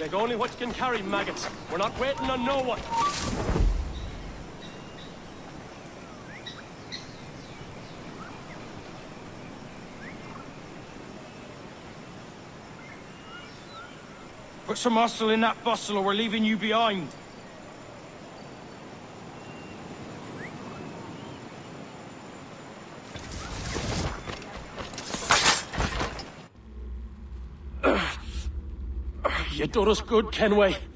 Take only what you can carry, maggots. We're not waiting on no one. Put some muscle in that bustle or we're leaving you behind. You done us good, Kenway.